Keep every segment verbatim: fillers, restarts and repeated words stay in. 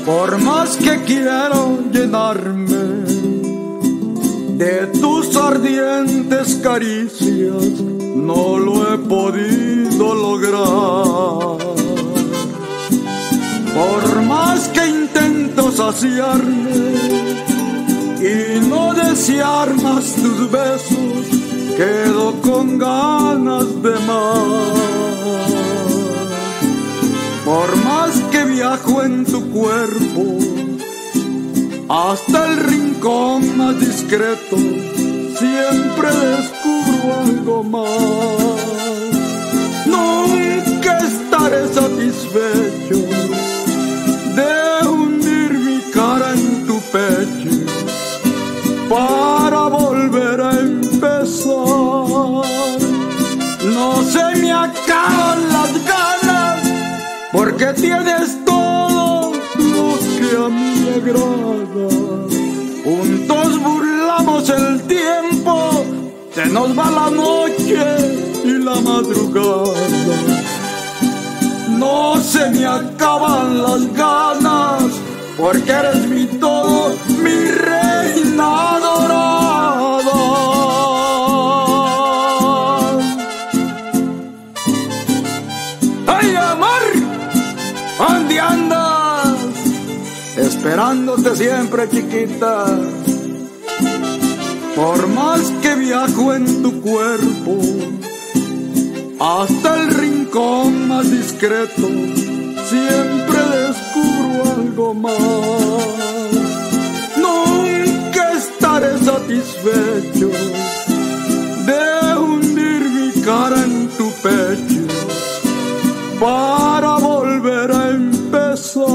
Por más que quiero llenarme de tus ardientes caricias, no lo he podido lograr. Por más que intento saciarme y no desear más tus besos, quedo con ganas de más. Por más que viajo en tu cuerpo hasta el rincón más discreto, siempre descubro algo más. Nunca estaré satisfecho de hundir mi cara en tu pecho para volver a empezar. No se me acaban las ganas, porque tienes todo lo que a mí me agrada. Juntos burlamos el tiempo, se nos va la noche y la madrugada. No se me acaban las ganas, porque eres mi todo, mi reina dorada. ¡Ay, amor! ¿Dónde andas? Esperándote siempre, chiquita. Por más que viajo en tu cuerpo hasta el rincón más discreto, siempre descubro algo más. Nunca estaré satisfecho de hundir mi cara en tu pecho para volver a empezar.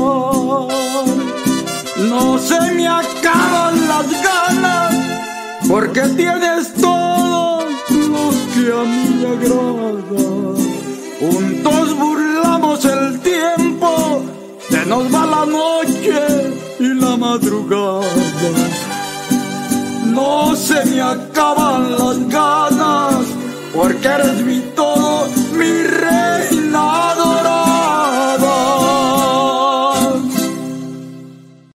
No se me acaban las ganas, porque tienes todo lo que a mí me agrada. Juntos burlamos el tiempo, se nos va la noche y la madrugada. No se me acaban las ganas, porque eres mi todo.